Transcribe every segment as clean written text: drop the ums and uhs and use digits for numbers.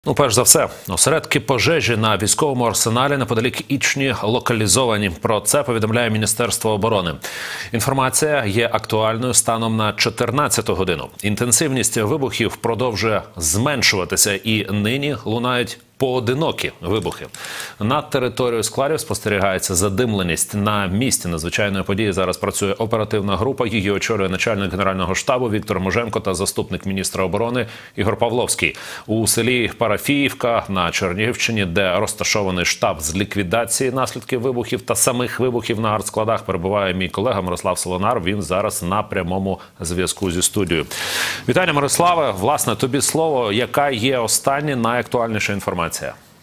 Перш за все, осередки пожежі на військовому арсеналі неподалік Ічні локалізовані. Про це повідомляє Міністерство оборони. Інформація є актуальною станом на 14-ту годину. Інтенсивність вибухів продовжує зменшуватися і нині лунають поодинокі вибухи. Над територією складів спостерігається задимленість. На місці надзвичайної події зараз працює оперативна група. Її очолює начальник Генерального штабу Віктор Муженко та заступник міністра оборони Ігор Павловський. У селі Парафіївка на Чернігівщині, де розташований штаб з ліквідації наслідків вибухів та самих вибухів на артскладах, перебуває мій колега Мирослав Солонар. Він зараз на прямому зв'язку зі студією. Вітання, Мирославе. Власне, тобі слово. Яка є остання, найактуальніша інформація?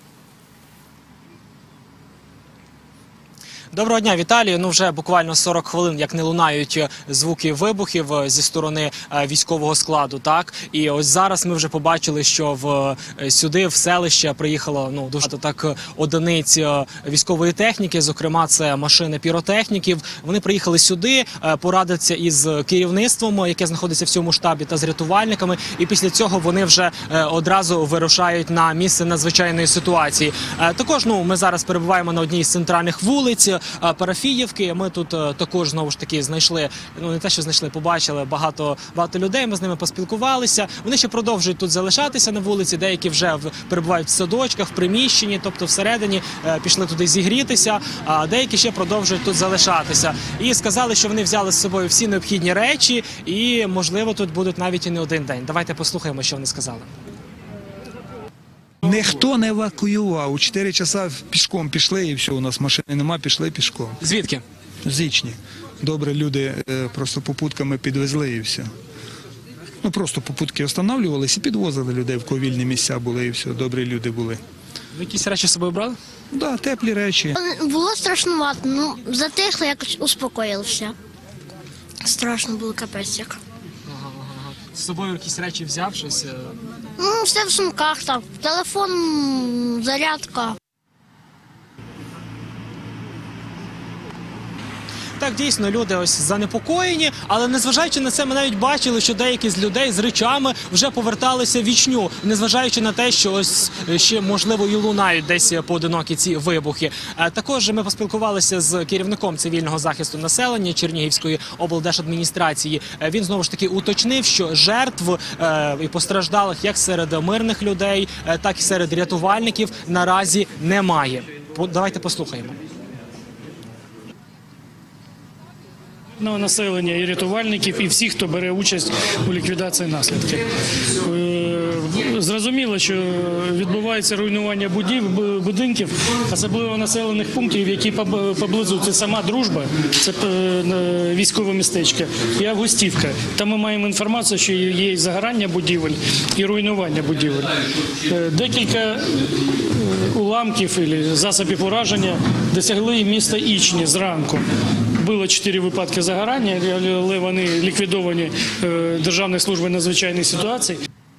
Доброго дня, Віталію. Вже буквально 40 хвилин, як не лунають звуки вибухів зі сторони військового складу, так? І ось зараз ми вже побачили, що сюди, в селище, приїхало дуже одиниць військової техніки, зокрема, це машини піротехніків. Вони приїхали сюди, порадитися із керівництвом, яке знаходиться в цьому штабі, та з рятувальниками. І після цього вони вже одразу вирушають на місце надзвичайної ситуації. Також, ми зараз перебуваємо на одній з центральних вулиць Парафіївки. Ми тут також, знову ж таки, знайшли, не те, що знайшли, побачили багато людей, ми з ними поспілкувалися. Вони ще продовжують тут залишатися на вулиці, деякі вже перебувають в садочках, в приміщенні, тобто всередині, пішли туди зігрітися, а деякі ще продовжують тут залишатися. І сказали, що вони взяли з собою всі необхідні речі і, можливо, тут будуть навіть і не один день. Давайте послухаємо, що вони сказали. Ніхто не евакуював. У 4 часа пішком пішли і все, у нас машини нема, пішли пішком. Звідки? З Ічні. Добре, люди просто попутками підвезли і все. Просто попутки останавливалися і підвозили людей, в кого вільні місця були і все, добрі люди були. Ви якісь речі з собою брали? Так, теплі речі. Було страшнувато, затихло, якось успокоївся. Страшно було, капець як. З собою якісь речі взяв, щось? Все в сумках, так, телефон, зарядка. Так, дійсно, люди ось занепокоєні, але незважаючи на це, ми навіть бачили, що деякі з людей з речами вже поверталися в Ічню, незважаючи на те, що ось ще, можливо, і лунають десь поодинокі ці вибухи. Також ми поспілкувалися з керівником цивільного захисту населення Чернігівської облдержадміністрації. Він, знову ж таки, уточнив, що жертв і постраждалих як серед мирних людей, так і серед рятувальників наразі немає. Давайте послухаємо. Населення і рятувальників, і всіх, хто бере участь у ліквідації наслідків. Зрозуміло, що відбувається руйнування будинків, особливо населених пунктів, які поблизу. Це сама Дружба, це військове містечко, і Августівка. Там ми маємо інформацію, що є і загорання будівель, і руйнування будівель. Декілька уламків або засобів ураження досягли міста Ічні зранку. Було 4 випадки загорання, але вони ліквідовані Державною службою надзвичайних ситуацій.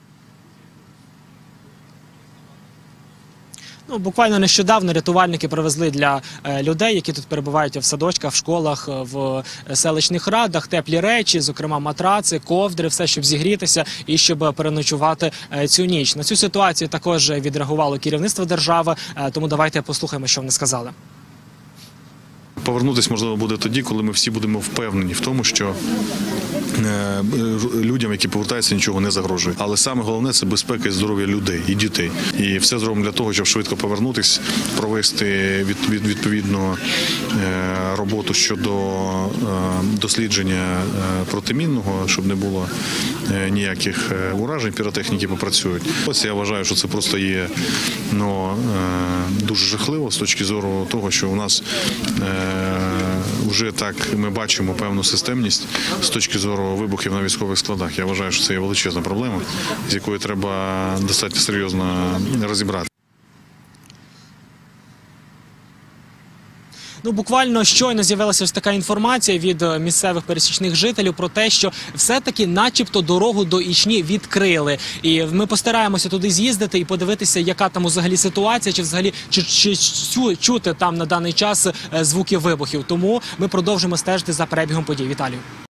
Буквально нещодавно рятувальники привезли для людей, які тут перебувають в садочках, в школах, в селищних радах, теплі речі, зокрема матраци, ковдри, все, щоб зігрітися і щоб переночувати цю ніч. На цю ситуацію також відреагувало керівництво держави, тому давайте послухаємо, що вони сказали. Повернутися, можливо, буде тоді, коли ми всі будемо впевнені в тому, що людям, які повертаються, нічого не загрожує. Але саме головне – це безпека і здоров'я людей і дітей. І все зробимо для того, щоб швидко повернутися, провести відповідну роботу щодо дослідження протимінного, щоб не було ніяких уражень, піротехніки попрацюють. Ось я вважаю, що це просто є дуже жахливо з точки зору того, що у нас вже так ми бачимо певну системність з точки зору вибухів на військових складах. Я вважаю, що це є величезна проблема, з якою треба достатньо серйозно розібрати. Буквально щойно з'явилася ось така інформація від місцевих пересічних жителів про те, що все-таки начебто дорогу до Ічні відкрили. І ми постараємося туди з'їздити і подивитися, яка там взагалі ситуація, чи взагалі чути там на даний час звуки вибухів. Тому ми продовжимо стежити за перебігом подій. Віталію.